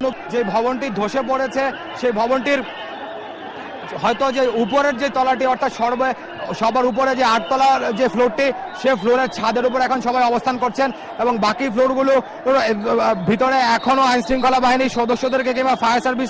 যে ভবনটি ধসে পড়েছে সেই ভবনটির হয়তো যে উপরের যে তলাটি অর্থাৎ সবার উপরে যে 8 তলার যে ফ্লোরটি সে ফ্লোরের ছাদের উপর এখন সবাই অবস্থান করছেন এবং বাকি ফ্লোরগুলো ভিতরে এখনো আইন শৃঙ্খলা বাহিনীর সদস্যদেরকে কিংবা ফায়ার সার্ভিস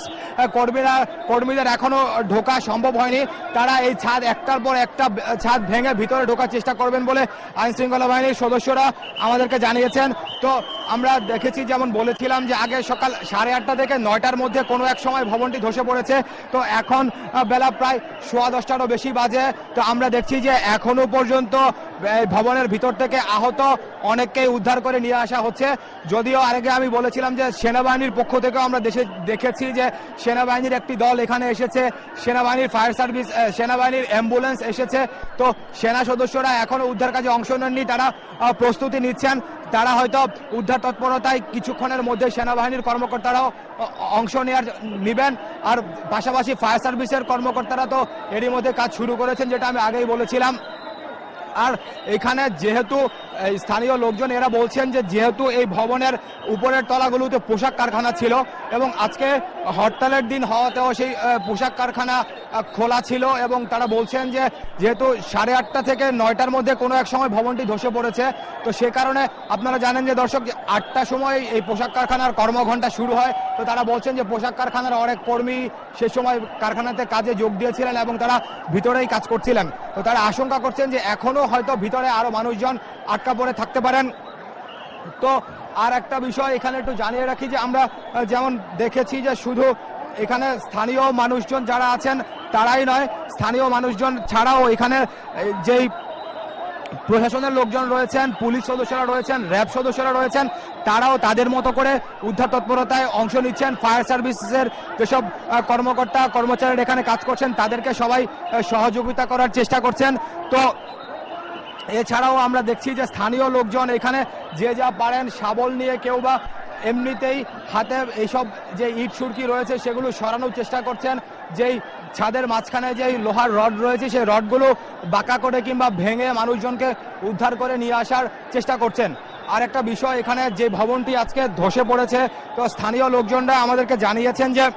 কর্মীদের এখনো ঢোকা সম্ভব হয়নি। তারা এই ছাদ একটার পর একটা ছাদ ভেঙে ভিতরে ঢোকার চেষ্টা করবেন বলে আইন শৃঙ্খলা বাহিনীর সদস্যরা আমাদেরকে জানিয়েছেন। তো আমরা দেখেছি, যেমন বলেছিলাম যে আগে সকাল 8:30 থেকে 9টার মধ্যে কোনো এক সময় ভবনটি ধসে পড়েছে। তো এখন বেলা প্রায় 10:15টারও বেশি বাজে। তো আমরা দেখছি যে এখনো পর্যন্ত ভবনের ভিতর থেকে আহত অনেককেই উদ্ধার করে নিয়ে আসা হচ্ছে। যদিও আগে আমি বলেছিলাম যে সেনাবাহিনীর পক্ষ থেকেও আমরা দেখেছি যে সেনাবাহিনীর একটি দল এখানে এসেছে, সেনাবাহিনীর ফায়ার সার্ভিস, সেনাবাহিনীর অ্যাম্বুলেন্স এসেছে। তো সেনা সদস্যরা এখনো উদ্ধার কাজে অংশ নেননি, তারা প্রস্তুতি নিচ্ছেন। তারা হয়তো উদ্ধার তৎপরতায় কিছুক্ষণের মধ্যে সেনাবাহিনীর কর্মকর্তারাও অংশ নেবেন। আর পাশাপাশি ফায়ার সার্ভিসের কর্মকর্তারা তো এরই মধ্যে কাজ শুরু করেছেন, যেটা আমি আগেই বলেছিলাম। আর এখানে যেহেতু স্থানীয় লোকজন এরা বলছেন যে যেহেতু এই ভবনের উপরের তলাগুলোতে পোশাক কারখানা ছিল এবং আজকে হরতালের দিন হওয়াতেও সেই পোশাক কারখানা খোলা ছিল এবং তারা বলছেন যে যেহেতু 8:30 থেকে 9টার মধ্যে কোনো এক সময় ভবনটি ধসে পড়েছে। তো সে কারণে আপনারা জানেন যে দর্শক, 8টার সময় এই পোশাক কারখানার কর্মঘণ্টা শুরু হয়। তো তারা বলছেন যে পোশাক কারখানার অনেক কর্মী সে সময় কারখানাতে কাজে যোগ দিয়েছিলেন এবং তারা ভিতরেই কাজ করছিলেন। তো তারা আশঙ্কা করছেন যে এখনো হয়তো ভিতরে আরো মানুষজন আটকা পড়ে থাকতে পারেন। তো আর একটা বিষয় এখানে একটু জানিয়ে রাখি যে আমরা যেমন দেখেছি যে শুধু এখানে স্থানীয় মানুষজন যারা আছেন তারাই নয়, স্থানীয় মানুষজন ছাড়াও এখানে যেই প্রশাসনের লোকজন রয়েছেন, পুলিশ সদস্যরা রয়েছেন, র্যাব সদস্যরা রয়েছেন, তারাও তাদের মতো করে উদ্ধার তৎপরতায় অংশ নিচ্ছেন। ফায়ার সার্ভিসের যেসব কর্মকর্তা কর্মচারীরা এখানে কাজ করছেন তাদেরকে সবাই সহযোগিতা করার চেষ্টা করছেন। তো এছাড়াও আমরা দেখছি যে স্থানীয় লোকজন এখানে যে যা পারেন শাবল নিয়ে, কেউ বা এমনিতেই হাতে এইসব যে ইট সুরকি রয়েছে সেগুলো সরানোর চেষ্টা করছেন। যেই ছাদের মাঝখানে যেই লোহার রড রয়েছে সেই রডগুলো বাঁকা করে কিংবা ভেঙে মানুষজনকে উদ্ধার করে নিয়ে আসার চেষ্টা করছেন। আর একটা বিষয়, এখানে যে ভবনটি আজকে ধসে পড়েছে, তো স্থানীয় লোকজনরা আমাদেরকে জানিয়েছেন যে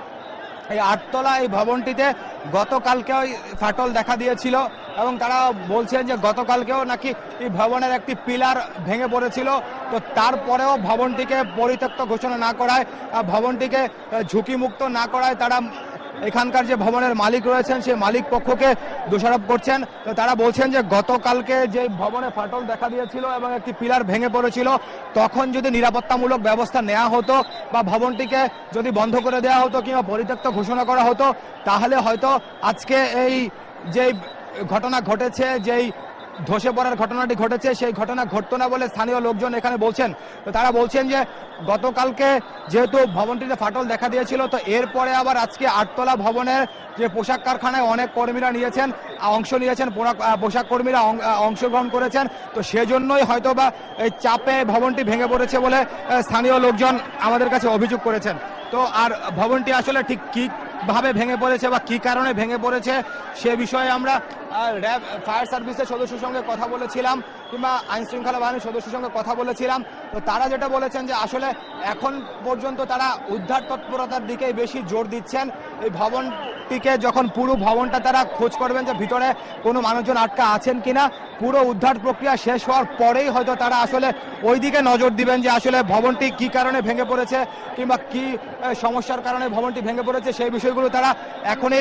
এই 8 তলা এই ভবনটিতে গতকালকেও ফাটল দেখা দিয়েছিল এবং তারা বলছেন যে গতকালকেও নাকি এই ভবনের একটি পিলার ভেঙে পড়েছিল। তো তারপরেও ভবনটিকে পরিত্যক্ত ঘোষণা না করায়, ভবনটিকে ঝুঁকিমুক্ত না করায় তারা এখানকার যে ভবনের মালিক রয়েছেন সেই মালিক পক্ষকে দোষারোপ করছেন। তো তারা বলছেন যে গতকালকে যে ভবনে ফাটল দেখা দিয়েছিল এবং একটি পিলার ভেঙে পড়েছিল, তখন যদি নিরাপত্তামূলক ব্যবস্থা নেওয়া হতো বা ভবনটিকে যদি বন্ধ করে দেওয়া হতো কিংবা পরিত্যক্ত ঘোষণা করা হতো, তাহলে হয়তো আজকে এই যে ঘটনা ঘটেছে, যেই ধসে পড়ার ঘটনাটি ঘটেছে, সেই ঘটনা ঘটতো না বলে স্থানীয় লোকজন এখানে বলছেন। তো তারা বলছেন যে গতকালকে যেহেতু ভবনটিতে ফাটল দেখা দিয়েছিল, তো এরপরে আবার আজকে 8 তলা ভবনের যে পোশাক কারখানায় অনেক কর্মীরা অংশ নিয়েছেন, পোশাক কর্মীরা অংশগ্রহণ করেছেন। তো সেজন্যই হয়তো বা এই চাপে ভবনটি ভেঙে পড়েছে বলে স্থানীয় লোকজন আমাদের কাছে অভিযোগ করেছেন। তো আর ভবনটি আসলে ঠিক কিভাবে ভেঙে পড়েছে বা কি কারণে ভেঙে পড়েছে সে বিষয়ে আমরা র্যাব ফায়ার সার্ভিসের সদস্যের সঙ্গে কথা বলেছিলাম কিংবা আইন শৃঙ্খলা বাহিনীর সদস্যের সঙ্গে কথা বলেছিলাম। তো তারা যেটা বলেছেন যে আসলে এখন পর্যন্ত তারা উদ্ধার তৎপরতার দিকেই বেশি জোর দিচ্ছেন। এই ভবনটিকে যখন পুরো ভবনটা তারা খোঁজ করবেন যে ভিতরে কোনো মানুষজন আটকা আছেন কিনা, পুরো উদ্ধার প্রক্রিয়া শেষ হওয়ার পরেই হয়তো তারা আসলে ওই দিকে নজর দিবেন যে আসলে ভবনটি কি কারণে ভেঙে পড়েছে কিংবা কি সমস্যার কারণে ভবনটি ভেঙে পড়েছে, সেই বিষয়গুলো তারা এখনই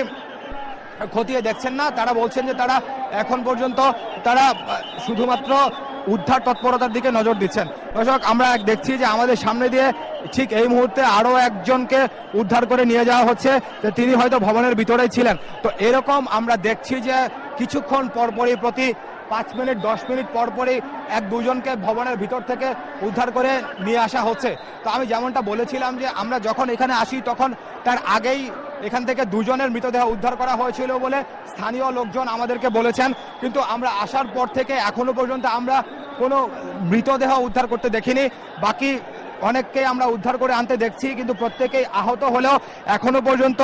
খতিয়ে দেখছেন না। তারা বলছেন যে তারা এখন পর্যন্ত তারা শুধুমাত্র উদ্ধার তৎপরতার দিকে নজর দিচ্ছেন। দর্শক, আমরা দেখছি যে আমাদের সামনে দিয়ে ঠিক এই মুহূর্তে আরও একজনকে উদ্ধার করে নিয়ে যাওয়া হচ্ছে, যে তিনি হয়তো ভবনের ভিতরেই ছিলেন। তো এরকম আমরা দেখছি যে কিছুক্ষণ পরপরই প্রতি 5 মিনিট 10 মিনিট পরপরই 1-2জনকে ভবনের ভিতর থেকে উদ্ধার করে নিয়ে আসা হচ্ছে। তো আমি যেমনটা বলেছিলাম যে আমরা যখন এখানে আসি তখন তার আগেই এখান থেকে 2জনের মৃতদেহ উদ্ধার করা হয়েছিল বলে স্থানীয় লোকজন আমাদেরকে বলেছেন। কিন্তু আমরা আসার পর থেকে এখনো পর্যন্ত আমরা কোনো মৃতদেহ উদ্ধার করতে দেখিনি। বাকি অনেককে আমরা উদ্ধার করে আনতে দেখছি, কিন্তু প্রত্যেকেই আহত হলেও এখনো পর্যন্ত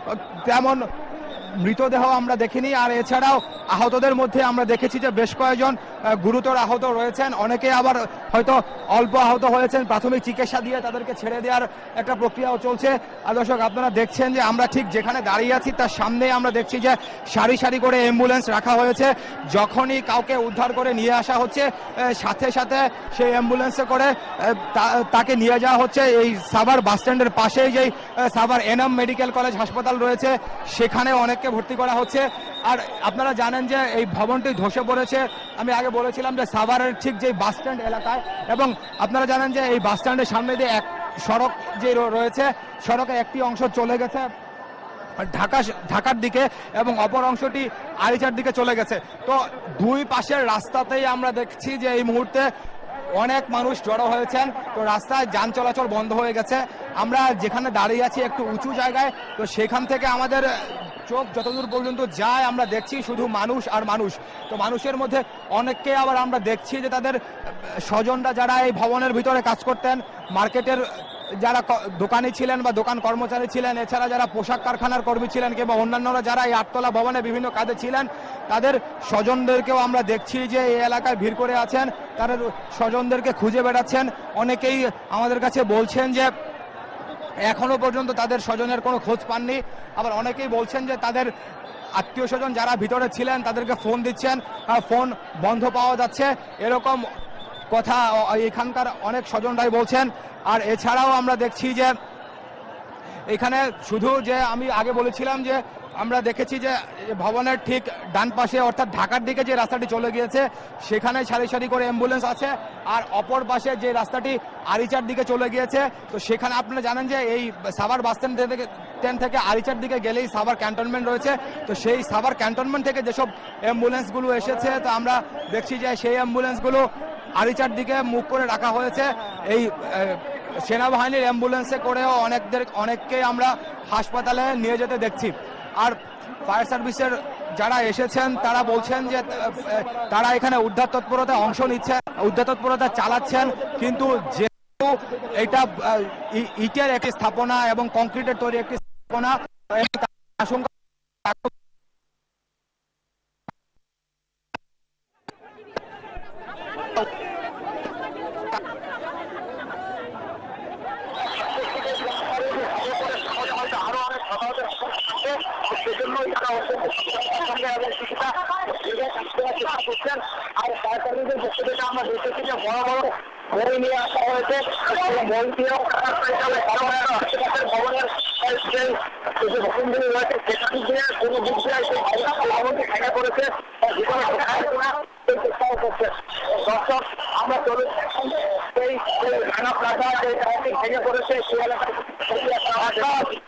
তেমন মৃতদেহ আমরা দেখিনি। আর এছাড়াও আহতদের মধ্যে আমরা দেখেছি যে বেশ কয়েকজন গুরুতর আহত রয়েছেন, অনেকে আবার হয়তো অল্প আহত হয়েছেন। প্রাথমিক চিকিৎসা দিয়ে তাদেরকে ছেড়ে দেওয়ার একটা প্রক্রিয়াও চলছে। আর দর্শক আপনারা দেখছেন যে আমরা ঠিক যেখানে দাঁড়িয়ে আছি তার সামনেই আমরা দেখছি যে সারি সারি করে অ্যাম্বুলেন্স রাখা হয়েছে। যখনই কাউকে উদ্ধার করে নিয়ে আসা হচ্ছে সাথে সাথে সেই অ্যাম্বুলেন্সে করে তাকে নিয়ে যাওয়া হচ্ছে এই সাভার বাস স্ট্যান্ডের পাশেই যেই সাভার এনাম মেডিকেল কলেজ হাসপাতাল রয়েছে সেখানে অনেককে ভর্তি করা হচ্ছে। আর আপনারা জানেন যে এই ভবনটি ধসে পড়েছে, আমি আগে বলেছিলাম যে সাভারের ঠিক যেই বাস স্ট্যান্ড এলাকায়, এবং আপনারা জানেন যে এই বাস স্ট্যান্ডের সামনে দিয়ে এক সড়ক যে রয়েছে, সড়কে একটি অংশ চলে গেছে ঢাকার দিকে এবং অপর অংশটি আরিচার দিকে চলে গেছে। তো দুই পাশের রাস্তাতেই আমরা দেখছি যে এই মুহূর্তে অনেক মানুষ জড়ো হয়েছেন। তো রাস্তায় যান চলাচল বন্ধ হয়ে গেছে। আমরা যেখানে দাঁড়িয়ে আছি একটু উঁচু জায়গায়, তো সেখান থেকে আমাদের চোখ যতদূর পর্যন্ত যায় আমরা দেখছি শুধু মানুষ আর মানুষ। তো মানুষের মধ্যে অনেককে আবার আমরা দেখছি যে তাদের স্বজনরা যারা এই ভবনের ভিতরে কাজ করতেন, মার্কেটের যারা দোকানি ছিলেন বা দোকান কর্মচারী ছিলেন, এছাড়া যারা পোশাক কারখানার কর্মী ছিলেন কিংবা অন্যান্যরা যারা এই আটতলা ভবনে বিভিন্ন কাজে ছিলেন, তাদের স্বজনদেরকেও আমরা দেখছি যে এই এলাকায় ভিড় করে আছেন, তাদের স্বজনদেরকে খুঁজে বেড়াচ্ছেন। অনেকেই আমাদের কাছে বলছেন যে এখনো পর্যন্ত তাদের স্বজনের কোনো খোঁজ পাননি। আবার অনেকেই বলছেন যে তাদের আত্মীয় স্বজন যারা ভিতরে ছিলেন তাদেরকে ফোন দিচ্ছেন, ফোন বন্ধ পাওয়া যাচ্ছে, এরকম কথা এখানকার অনেক স্বজনরাই বলছেন। আর এছাড়াও আমরা দেখছি যে এখানে শুধু যে আমি আগে বলেছিলাম যে আমরা দেখেছি যে ভবনের ঠিক ডান পাশে অর্থাৎ ঢাকার দিকে যে রাস্তাটি চলে গিয়েছে সেখানে সারি সারি করে অ্যাম্বুলেন্স আছে, আর অপর পাশে যে রাস্তাটি আরিচার দিকে চলে গিয়েছে, তো সেখানে আপনারা জানেন যে এই সাভার বাস স্ট্যান্ড থেকে আরিচার দিকে গেলেই সাভার ক্যান্টনমেন্ট রয়েছে। তো সেই সাভার ক্যান্টনমেন্ট থেকে যেসব অ্যাম্বুলেন্সগুলো এসেছে, তো আমরা দেখছি যে সেই অ্যাম্বুলেন্সগুলো আরিচার দিকে মুখ করে রাখা হয়েছে। এই সেনাবাহিনীর অ্যাম্বুলেন্সে করেও অনেককে আমরা হাসপাতালে নিয়ে যেতে দেখছি। আর ফায়ার সার্ভিসের যারা এসেছেন তারা বলছেন যে তারা এখানে উদ্ধার তৎপরতায় অংশ নিচ্ছেন, উদ্ধার তৎপরতা চালাচ্ছেন, কিন্তু যেহেতু এটা ইটের একটি স্থাপনা এবং কংক্রিটের তৈরি একটি স্থাপনা, আশঙ্কা আর সরকারিদের পক্ষ থেকে আমরা দেখেছি যে বড় বড় বই নিয়ে আসা হয়েছে, বই দিয়েও ভবনের যে ভবনগুলি রয়েছে সেখান দিয়ে কোনো দিক দিয়ে সেই ভবনটি ভেঙে পড়েছে, জীবনে সেই চেষ্টাও করছে। দর্শক আমরা চলে সেই রানা প্লাজা যে ভেঙে পড়েছে সেই এলাকায়